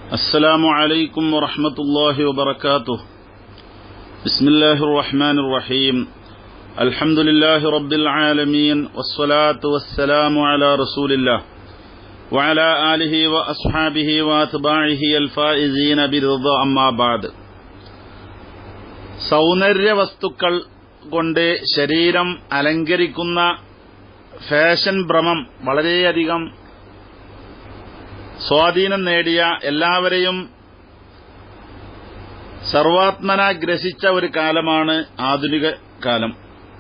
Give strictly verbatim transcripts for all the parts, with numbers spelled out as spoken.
السلام عليكم ورحمة الله وبركاته. بسم الله الرحمن الرحيم. الحمد لله رب العالمين والصلاة والسلام على رسول الله وعلى آله وأصحابه وأتباعه الفائزين برضا أما بعد. സൗന്ദര്യ വസ്തുക്കൾ കൊണ്ട് ശരീരം അലങ്കരിക്കുന്ന ഫാഷൻ ഭ്രമം വളരെയധികം സ്വാധീനം നേടിയ, എല്ലാവരെയും സർവാത്മന ഗ്രസിച്ച ഒരു കാലമാണ് ആധുനിക കാലം.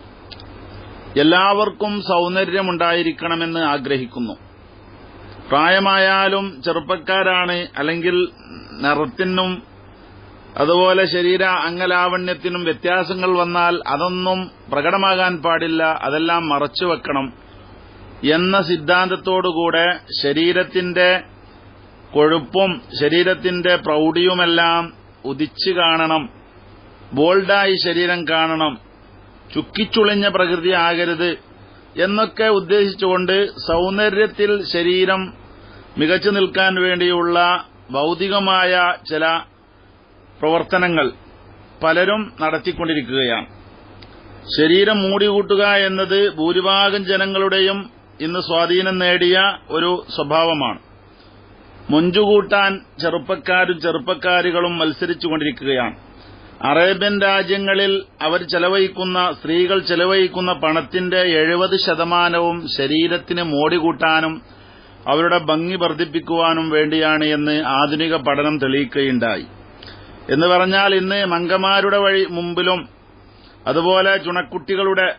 എല്ലാവർക്കും സൗന്ദര്യമുണ്ടായിരിക്കണമെന്ന് ആഗ്രഹിക്കുന്നു. പ്രായമായാലും ചെറുപ്പക്കാരാണ്, അല്ലെങ്കിൽ നിറത്തിനും അതുപോലെ ശരീര അംഗലാവണ്യത്തിനും വ്യത്യാസങ്ങൾ വന്നാൽ അതൊന്നും പ്രകടമാകാൻ പാടില്ല, അതെല്ലാം മറച്ചുവെക്കണം എന്ന സിദ്ധാന്തത്തോടുകൂടെ ശരീരത്തിന്റെ കൊഴുപ്പും ശരീരത്തിന്റെ പ്രൗഢിയുമെല്ലാം ഉദിച്ചു കാണണം, ബോൾഡായി ശരീരം കാണണം, ചുക്കിച്ചുളിഞ്ഞ പ്രകൃതി ആകരുത് എന്നൊക്കെ ഉദ്ദേശിച്ചുകൊണ്ട് സൗന്ദര്യത്തിൽ ശരീരം മികച്ചു നിൽക്കാൻ വേണ്ടിയുള്ള ഭൗതികമായ ചില പ്രവർത്തനങ്ങൾ പലരും നടത്തിക്കൊണ്ടിരിക്കുകയാണ്. ശരീരം മൂടികൂട്ടുക എന്നത് ഭൂരിഭാഗം ജനങ്ങളുടെയും ഇന്ന് സ്വാധീനം നേടിയ ഒരു സ്വഭാവമാണ്. മൊഞ്ചുകൂട്ടാൻ ചെറുപ്പക്കാരും ചെറുപ്പക്കാരികളും മത്സരിച്ചുകൊണ്ടിരിക്കുകയാണ്. അറേബ്യൻ രാജ്യങ്ങളിൽ അവർ ചെലവഴിക്കുന്ന സ്ത്രീകൾ ചെലവഴിക്കുന്ന പണത്തിന്റെ എഴുപത് ശതമാനവും ശരീരത്തിന് മോടികൂട്ടാനും അവരുടെ ഭംഗി വർദ്ധിപ്പിക്കുവാനും വേണ്ടിയാണ് എന്ന് ആധുനിക പഠനം തെളിയിക്കുകയുണ്ടായി. എന്ന് പറഞ്ഞാൽ ഇന്ന് മംഗമാരുടെ വഴി മുമ്പിലും അതുപോലെ ചുണക്കുട്ടികളുടെ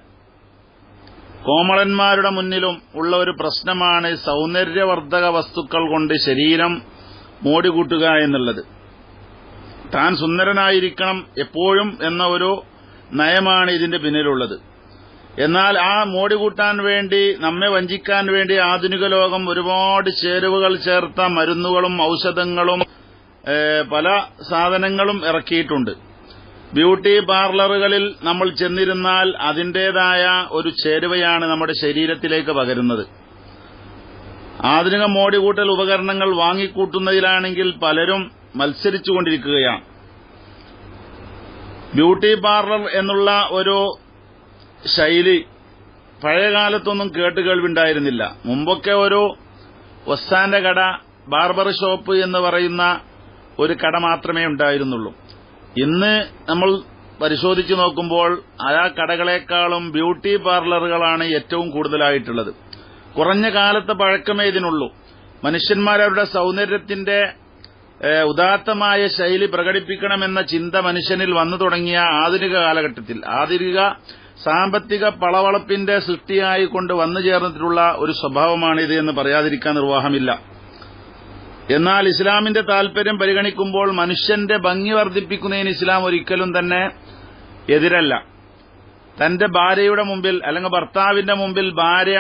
കോമളന്മാരുടെ മുന്നിലും ഉള്ള ഒരു പ്രശ്നമാണ് സൗന്ദര്യവർദ്ധക വസ്തുക്കൾ കൊണ്ട് ശരീരം മോടികൂട്ടുക എന്നുള്ളത്. താൻ സുന്ദരനായിരിക്കണം എപ്പോഴും എന്ന ഒരു നയമാണ് ഇതിന്റെ പിന്നിലുള്ളത്. എന്നാൽ ആ മോടികൂട്ടാൻ വേണ്ടി, നമ്മെ വഞ്ചിക്കാൻ വേണ്ടി ആധുനിക ലോകം ഒരുപാട് ചേരുവകൾ ചേർത്ത മരുന്നുകളും ഔഷധങ്ങളും പല സാധനങ്ങളും ഇറക്കിയിട്ടുണ്ട്. ബ്യൂട്ടി പാർലറുകളിൽ നമ്മൾ ചെന്നിരുന്നാൽ അതിന്റേതായ ഒരു ചേരുവയാണ് നമ്മുടെ ശരീരത്തിലേക്ക് പകരുന്നത്. ആധുനിക മോടികൂട്ടൽ ഉപകരണങ്ങൾ വാങ്ങിക്കൂട്ടുന്നതിലാണെങ്കിൽ പലരും മത്സരിച്ചുകൊണ്ടിരിക്കുകയാണ്. ബ്യൂട്ടി പാർലർ എന്നുള്ള ഒരു ശൈലി പഴയകാലത്തൊന്നും കേട്ടുകേൾവിണ്ടായിരുന്നില്ല. മുമ്പൊക്കെ ഒരു ഒസ്സാന്റെ കട, ബാർബർ ഷോപ്പ് എന്ന് പറയുന്ന ഒരു കട മാത്രമേ ഉണ്ടായിരുന്നുള്ളൂ. ഇന്ന് നമ്മൾ പരിശോധിച്ചു നോക്കുമ്പോൾ ആ കടകളെക്കാളും ബ്യൂട്ടി പാർലറുകളാണ് ഏറ്റവും കൂടുതലായിട്ടുള്ളത്. കുറഞ്ഞ കാലത്തെ പഴക്കമേ ഇതിനുള്ളൂ. മനുഷ്യന്മാരവരുടെ സൗന്ദര്യത്തിന്റെ ഉദാത്തമായ ശൈലി പ്രകടിപ്പിക്കണമെന്ന ചിന്ത മനുഷ്യനിൽ വന്നു തുടങ്ങിയ ആധുനിക കാലഘട്ടത്തിൽ, ആധുനിക സാമ്പത്തിക പളവളപ്പിന്റെ സൃഷ്ടിയായിക്കൊണ്ട് വന്നു ചേർന്നിട്ടുള്ള ഒരു സ്വഭാവമാണിത് എന്ന് പറയാതിരിക്കാൻ നിർവാഹമില്ല. എന്നാൽ ഇസ്ലാമിന്റെ താൽപര്യം പരിഗണിക്കുമ്പോൾ മനുഷ്യന്റെ ഭംഗി വർദ്ധിപ്പിക്കുന്നതിന് ഇസ്ലാം ഒരിക്കലും തന്നെ എതിരല്ല. തന്റെ ഭാര്യയുടെ മുമ്പിൽ അല്ലെങ്കിൽ ഭർത്താവിന്റെ മുമ്പിൽ ഭാര്യ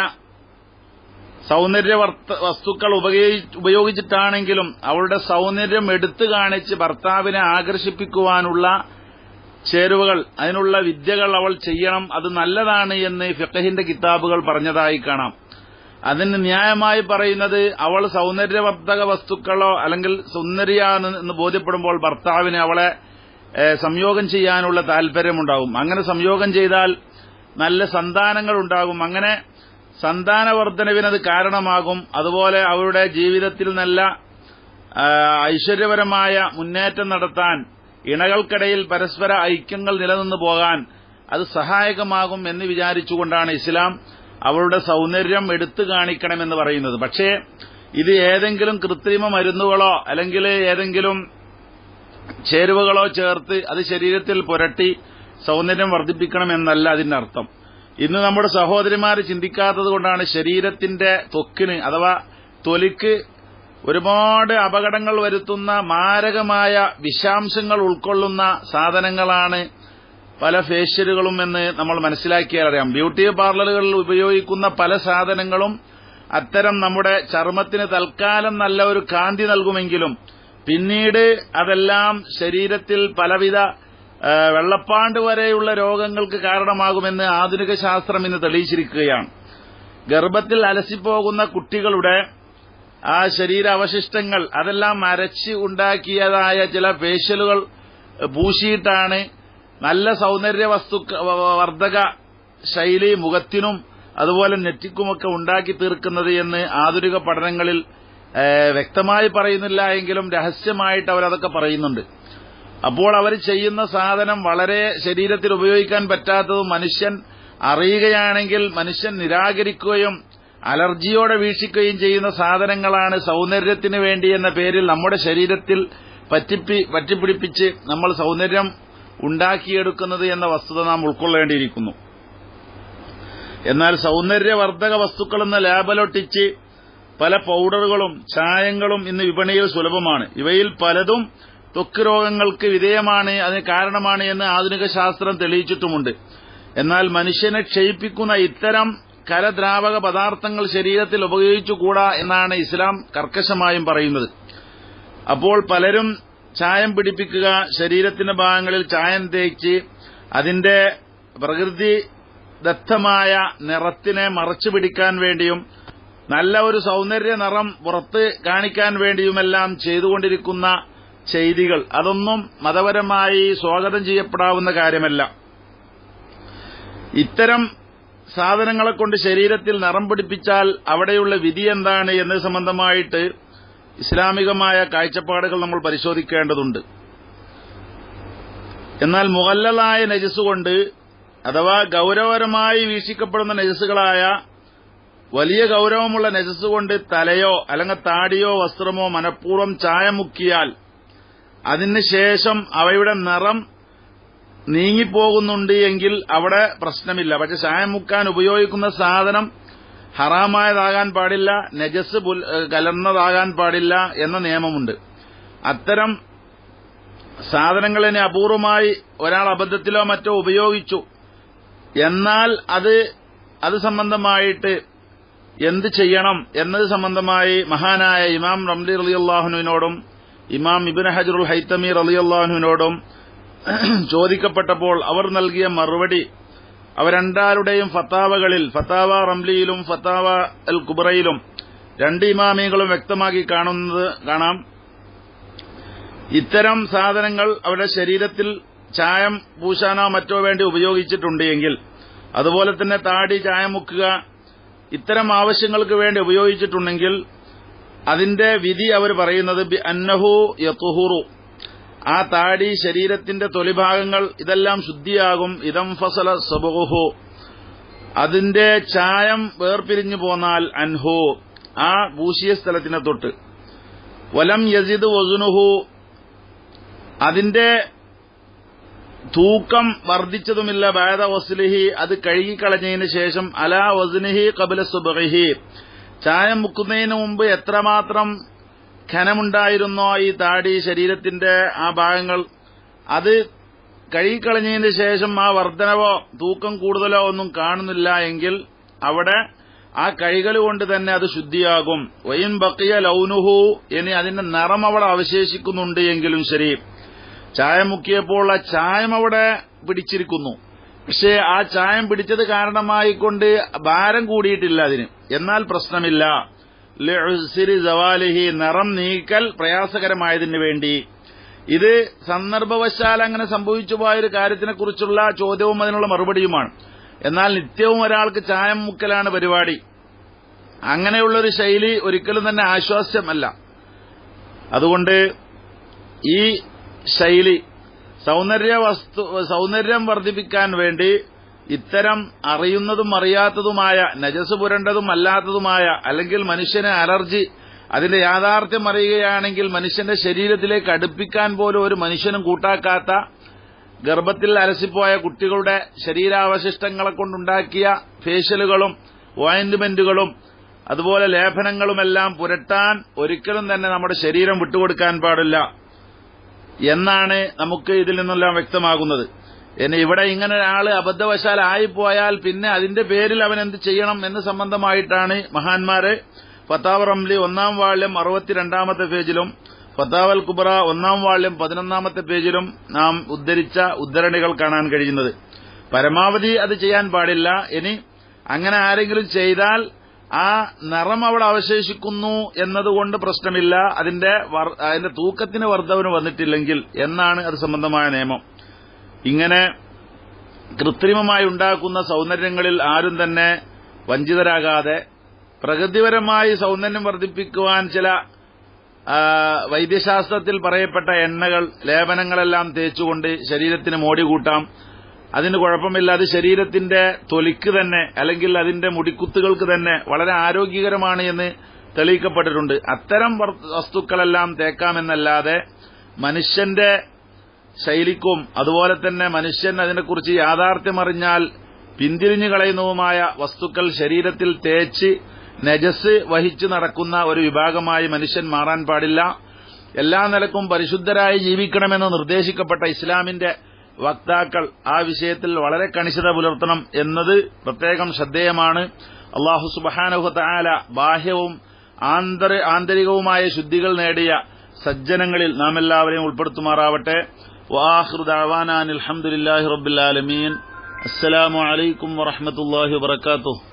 സൗന്ദര്യ വസ്തുക്കൾ ഉപയോഗിച്ചിട്ടാണെങ്കിലും അവളുടെ സൗന്ദര്യം എടുത്തു കാണിച്ച് ഭർത്താവിനെ ആകർഷിപ്പിക്കുവാനുള്ള ചേരുവകൾ, അതിനുള്ള വിദ്യകൾ അവൾ ചെയ്യണം. അത് നല്ലതാണ് എന്ന് ഫിഖഹിന്റെ കിതാബുകൾ പറഞ്ഞതായി കാണാം. അതിന് ന്യായമായി പറയുന്നത്, അവൾ സൗന്ദര്യവർദ്ധക വസ്തുക്കളോ അല്ലെങ്കിൽ സുന്ദരിയാണെന്ന് ബോധ്യപ്പെടുമ്പോൾ ഭർത്താവിന് അവളെ സംയോഗം ചെയ്യാനുള്ള താൽപര്യമുണ്ടാകും. അങ്ങനെ സംയോഗം ചെയ്താൽ നല്ല സന്താനങ്ങൾ ഉണ്ടാകും. അങ്ങനെ സന്താനവർദ്ധനവിനത് കാരണമാകും. അതുപോലെ അവരുടെ ജീവിതത്തിൽ നല്ല ഐശ്വര്യപരമായ മുന്നേറ്റം നടത്താൻ, ഇണകൾക്കിടയിൽ പരസ്പര ഐക്യങ്ങൾ നിലനിന്നു പോകാൻ അത് സഹായകമാകും എന്ന് വിചാരിച്ചുകൊണ്ടാണ് ഇസ്ലാം അവളുടെ സൗന്ദര്യം എടുത്തു കാണിക്കണമെന്ന് പറയുന്നത്. പക്ഷേ ഇത് ഏതെങ്കിലും കൃത്രിമ മരുന്നുകളോ അല്ലെങ്കിൽ ഏതെങ്കിലും ചേരുവകളോ ചേർത്ത് അത് ശരീരത്തിൽ പുരട്ടി സൗന്ദര്യം വർദ്ധിപ്പിക്കണമെന്നല്ല അതിന്റെ അർത്ഥം. ഇന്ന് നമ്മുടെ സഹോദരിമാർ ചിന്തിക്കാത്തത് കൊണ്ടാണ് ശരീരത്തിന്റെ ത്വക്കിന് അഥവാ തൊലിക്ക് ഒരുപാട് അപകടങ്ങൾ വരുത്തുന്ന മാരകമായ വിഷാംശങ്ങൾ ഉൾക്കൊള്ളുന്ന സാധനങ്ങളാണ് പല ഫേഷ്യലുകളും എന്ന് നമ്മൾ മനസ്സിലാക്കിയാൽ അറിയാം. ബ്യൂട്ടി പാർലറുകളിൽ ഉപയോഗിക്കുന്ന പല സാധനങ്ങളും അത്തരം നമ്മുടെ ചർമ്മത്തിന് തൽക്കാലം നല്ല ഒരു കാന്തി നൽകുമെങ്കിലും പിന്നീട് അതെല്ലാം ശരീരത്തിൽ പലവിധ വെള്ളപ്പാണ്ട് വരെയുള്ള രോഗങ്ങൾക്ക് കാരണമാകുമെന്ന് ആധുനിക ശാസ്ത്രം ഇന്ന് തെളിയിച്ചിരിക്കുകയാണ്. ഗർഭത്തിൽ അലസിപ്പോകുന്ന കുട്ടികളുടെ ആ ശരീരാവശിഷ്ടങ്ങൾ അതെല്ലാം അരച്ച് ഉണ്ടാക്കിയതായ ചില ഫേഷ്യലുകൾ പൂശിയിട്ടാണ് നല്ല സൗന്ദര്യ വസ്തു വർദ്ധക ശൈലി മുഖത്തിനും അതുപോലെ നെറ്റിക്കുമൊക്കെ ഉണ്ടാക്കി തീർക്കുന്നത് എന്ന് ആധുനിക പഠനങ്ങളിൽ വ്യക്തമായി പറയുന്നില്ല എങ്കിലും രഹസ്യമായിട്ട് അവരതൊക്കെ പറയുന്നുണ്ട്. അപ്പോൾ അവർ ചെയ്യുന്ന സാധനം വളരെ ശരീരത്തിൽ ഉപയോഗിക്കാൻ പറ്റാത്തതും മനുഷ്യൻ അറിയുകയാണെങ്കിൽ മനുഷ്യൻ നിരാകരിക്കുകയും അലർജിയോടെ വീക്ഷിക്കുകയും ചെയ്യുന്ന സാധനങ്ങളാണ് സൗന്ദര്യത്തിന് വേണ്ടി എന്ന പേരിൽ നമ്മുടെ ശരീരത്തിൽ പറ്റിപ്പി പറ്റിപ്പിടിപ്പിച്ച് നമ്മൾ സൗന്ദര്യം ഉണ്ടാക്കിയെടുക്കുന്നത് എന്ന വസ്തുത നാം ഉൾക്കൊള്ളേണ്ടിയിരിക്കുന്നു. എന്നാൽ സൗന്ദര്യവർദ്ധക വസ്തുക്കളെന്ന ലാബലൊട്ടിച്ച് പല പൌഡറുകളും ചായങ്ങളും ഇന്ന് വിപണിയിൽ സുലഭമാണ്. ഇവയിൽ പലതും ത്വക്ക് രോഗങ്ങൾക്ക് വിധേയമാണ്, അതിന് കാരണമാണ് എന്ന് ആധുനിക ശാസ്ത്രം തെളിയിച്ചിട്ടുമുണ്ട്. എന്നാൽ മനുഷ്യനെ ക്ഷയിപ്പിക്കുന്ന ഇത്തരം കരദ്രാവക പദാർത്ഥങ്ങൾ ശരീരത്തിൽ ഉപയോഗിച്ചുകൂടാ എന്നാണ് ഇസ്ലാം കർക്കശമായും പറയുന്നത്. അപ്പോൾ പലരും ചായം പിടിപ്പിക്കുക, ശരീരത്തിന്റെ ഭാഗങ്ങളിൽ ചായം തേച്ച് അതിന്റെ പ്രകൃതിദത്തമായ നിറത്തിനെ മറച്ചു പിടിക്കാൻ വേണ്ടിയും നല്ല ഒരു സൗന്ദര്യ നിറം പുറത്ത് കാണിക്കാൻ വേണ്ടിയുമെല്ലാം ചെയ്തുകൊണ്ടിരിക്കുന്ന ചെയ്തികൾ അതൊന്നും മതപരമായി സ്വാഗതം ചെയ്യപ്പെടാവുന്ന കാര്യമല്ല. ഇത്തരം സാധനങ്ങളെ കൊണ്ട് ശരീരത്തിൽ നിറം പിടിപ്പിച്ചാൽ അവിടെയുള്ള വിധി എന്താണ് എന്നത് സംബന്ധമായിട്ട് ഇസ്ലാമികമായ കാഴ്ചപ്പാടുകൾ നമ്മൾ പരിശോധിക്കേണ്ടതുണ്ട്. എന്നാൽ മുഹല്ലലായ നജസ് കൊണ്ട് അഥവാ ഗൌരവപരമായി വീക്ഷിക്കപ്പെടുന്ന നജസുകളായ വലിയ ഗൌരവമുള്ള നജസ് കൊണ്ട് തലയോ അല്ലെങ്കിൽ താടിയോ വസ്ത്രമോ മനഃപൂർവ്വം ചായമുക്കിയാൽ അതിന് ശേഷം അവയുടെ നിറം നീങ്ങിപ്പോകുന്നുണ്ട് എങ്കിൽ അവിടെ പ്രശ്നമില്ല. പക്ഷെ ചായം മുക്കാൻ ഉപയോഗിക്കുന്ന സാധനം ഹറാമായതാകാൻ പാടില്ല, നജസ് കലർന്നതാകാൻ പാടില്ല എന്ന നിയമമുണ്ട്. അത്തരം സാധനങ്ങളിനെ അപൂർവമായി ഒരാൾ അബദ്ധത്തിലോ മറ്റോ ഉപയോഗിച്ചു, എന്നാൽ അത് അത് സംബന്ധമായിട്ട് എന്ത് ചെയ്യണം എന്നത് സംബന്ധമായി മഹാനായ ഇമാം റംലി റളിയല്ലാഹുവിനോടും ഇമാം ഇബ്നു ഹജറുൽ ഹൈതമി റളിയല്ലാഹുവിനോടും ചോദിക്കപ്പെട്ടപ്പോൾ അവർ നൽകിയ മറുപടി അവർ രണ്ടാരുടെയും ഫത്താവകളിൽ ഫത്താവ റംലിയിലും ഫത്താവ അൽ കുബ്രയിലും രണ്ട് ഇമാമികളും വ്യക്തമാക്കി കാണുന്നത് കാണാം. ഇത്തരം സാധനങ്ങൾ അവരുടെ ശരീരത്തിൽ ചായം പൂശാനോ മറ്റോ വേണ്ടി ഉപയോഗിച്ചിട്ടുണ്ട് എങ്കിൽ, അതുപോലെ തന്നെ താടി ചായം മുക്കുക ഇത്തരം ആവശ്യങ്ങൾക്ക് വേണ്ടി ഉപയോഗിച്ചിട്ടുണ്ടെങ്കിൽ അതിന്റെ വിധി അവർ പറയുന്നത് ബി അന്നഹു യത്ഹുറു, ആ താടി ശരീരത്തിന്റെ തൊലിഭാഗങ്ങൾ ഇതെല്ലാം ശുദ്ധിയാകും. ഇദം ഫസല സബഹു, അതിന്റെ ചായം വേർപിരിഞ്ഞു പോന്നാൽ അൻഹു, ആ പൂശിയ സ്ഥലത്തിനെ തൊട്ട്. വലം യസിദ് വസുനുഹു, അതിന്റെ തൂക്കം വർദ്ധിച്ചതുമില്ല. ബഅദ വസ്ലിഹി, അത് കഴുകിക്കളഞ്ഞതിന് ശേഷം അലാ വസ്നിഹി ഖബ്ല സുബ്ഹിഹി, ചായം മുക്കുന്നതിന് മുമ്പ് എത്രമാത്രം ഖനമുണ്ടായിരുന്നോ ഈ താടി ശരീരത്തിന്റെ ആ ഭാഗങ്ങൾ, അത് കഴുകിക്കളഞ്ഞതിന് ശേഷം ആ വർധനവോ തൂക്കം കൂടുതലോ ഒന്നും കാണുന്നില്ല എങ്കിൽ അവിടെ ആ കഴുകൽ കൊണ്ട് തന്നെ അത് ശുദ്ധിയാകും. വയിൻ ബഖിയ ലൗനുഹു, ഇനി അതിന്റെ നിറം അവിടെ അവശേഷിക്കുന്നുണ്ട് എങ്കിലും ശരി, ചായം മുക്കിയപ്പോൾ ആ ചായം അവിടെ പിടിച്ചിരിക്കുന്നു, പക്ഷേ ആ ചായം പിടിച്ചത് കാരണമായിക്കൊണ്ട് ഭാരം കൂടിയിട്ടില്ല അതിന്, എന്നാൽ പ്രശ്നമില്ല. ലിഉസ്രി സവാലിഹി, നിറം നീക്കൽ പ്രയാസകരമായതിന് വേണ്ടി. ഇത് സന്ദർഭവശാൽ അങ്ങനെ സംഭവിച്ചു പോയൊരു കാര്യത്തിനെക്കുറിച്ചുള്ള ചോദ്യവും അതിനുള്ള മറുപടിയുമാണ്. എന്നാൽ നിത്യവും ഒരാൾക്ക് ചായം മുക്കലാണ് പരിപാടി, അങ്ങനെയുള്ളൊരു ശൈലി ഒരിക്കലും തന്നെ ആശ്വാസ്യമല്ല. അതുകൊണ്ട് ഈ ശൈലി സൗന്ദര്യ വസ്തു സൗന്ദര്യം വർദ്ധിപ്പിക്കാൻ വേണ്ടി ഇത്തരം അറിയുന്നതും അറിയാത്തതുമായ നജസ് പുരണ്ടതും അല്ലാത്തതുമായ, അല്ലെങ്കിൽ മനുഷ്യന് അലർജി അതിന്റെ യാഥാർത്ഥ്യം അറിയുകയാണെങ്കിൽ മനുഷ്യന്റെ ശരീരത്തിലേക്ക് അടുപ്പിക്കാൻ പോലും ഒരു മനുഷ്യനും കൂട്ടാക്കാത്ത ഗർഭത്തിൽ അലസിപ്പോയ കുട്ടികളുടെ ശരീരാവശിഷ്ടങ്ങളെ കൊണ്ടുണ്ടാക്കിയ ഫേഷ്യലുകളും ഓയിന്റ്മെന്റുകളും അതുപോലെ ലേപനങ്ങളുമെല്ലാം പുരട്ടാൻ ഒരിക്കലും തന്നെ നമ്മുടെ ശരീരം വിട്ടുകൊടുക്കാൻ പാടില്ല എന്നാണ് നമുക്ക് ഇതിൽ നിന്നെല്ലാം വ്യക്തമാകുന്നത്. ഇനി ഇവിടെ ഇങ്ങനെ ഒരാള് അബദ്ധവശാൽ ആയിപ്പോയാൽ പിന്നെ അതിന്റെ പേരിൽ അവൻ എന്ത് ചെയ്യണം എന്ന് സംബന്ധമായിട്ടാണ് മഹാന്മാര് ഫത്താവ റംലി ഒന്നാം വാള്യം അറുപത്തിരണ്ടാമത്തെ പേജിലും ഫത്താവൽ കുബ്ര ഒന്നാം വാള്യം പതിനൊന്നാമത്തെ പേജിലും നാം ഉദ്ധരിച്ച ഉദ്ധരണികൾ കാണാൻ കഴിയുന്നത്. പരമാവധി അത് ചെയ്യാൻ പാടില്ല. ഇനി അങ്ങനെ ആരെങ്കിലും ചെയ്താൽ ആ നിറം അവിടെ അവശേഷിക്കുന്നു എന്നതുകൊണ്ട് പ്രശ്നമില്ല, അതിന്റെ അതിന്റെ തൂക്കത്തിന് വർദ്ധവന് വന്നിട്ടില്ലെങ്കിൽ എന്നാണ് അത് സംബന്ധമായ നിയമം. ഇങ്ങനെ കൃത്രിമമായി ഉണ്ടാക്കുന്ന സൗന്ദര്യങ്ങളിൽ ആരും തന്നെ വഞ്ചിതരാകാതെ പ്രകൃതിപരമായി സൗന്ദര്യം വർദ്ധിപ്പിക്കുവാൻ ചില വൈദ്യശാസ്ത്രത്തിൽ പറയപ്പെട്ട എണ്ണകൾ, ലേപനങ്ങളെല്ലാം തേച്ചുകൊണ്ട് ശരീരത്തിന് മോടി കൂട്ടാം. അതിന് കുഴപ്പമില്ല. അത് ശരീരത്തിന്റെ തൊലിക്ക് തന്നെ അല്ലെങ്കിൽ അതിന്റെ മുടിക്കുത്തുകൾക്ക് തന്നെ വളരെ ആരോഗ്യകരമാണ് എന്ന് തെളിയിക്കപ്പെട്ടിട്ടുണ്ട്. അത്തരം വസ്തുക്കളെല്ലാം തേക്കാമെന്നല്ലാതെ മനുഷ്യന്റെ ശൈലിക്കും അതുപോലെ തന്നെ മനുഷ്യൻ അതിനെക്കുറിച്ച് യാഥാർത്ഥ്യമറിഞ്ഞാൽ പിന്തിരിഞ്ഞു കളയുന്നതുമായ വസ്തുക്കൾ ശരീരത്തിൽ തേച്ച് നജസ് വഹിച്ചു നടക്കുന്ന ഒരു വിഭാഗമായി മനുഷ്യൻ മാറാൻ പാടില്ല. എല്ലാ നിലക്കും പരിശുദ്ധരായി ജീവിക്കണമെന്ന് നിർദ്ദേശിക്കപ്പെട്ട ഇസ്ലാമിന്റെ വക്താക്കൾ ആ വിഷയത്തിൽ വളരെ കണിശത പുലർത്തണം എന്നത് പ്രത്യേകം ശ്രദ്ധേയമാണ്. അല്ലാഹു സുബ്ഹാനഹു വ തആല ബാഹ്യവും ആന്തരികവുമായ ശുദ്ധികൾ നേടിയ സജ്ജനങ്ങളിൽ നാം എല്ലാവരെയും ഉൾപ്പെടുത്തുമാറാവട്ടെ. വആഖിറു ദഅവാനാ അൽഹംദുലില്ലാഹി റബ്ബിൽ ആലമീൻ. അസ്സലാമു അലൈക്കും വറഹ്മത്തുള്ളാഹി വബറകാതുഹു.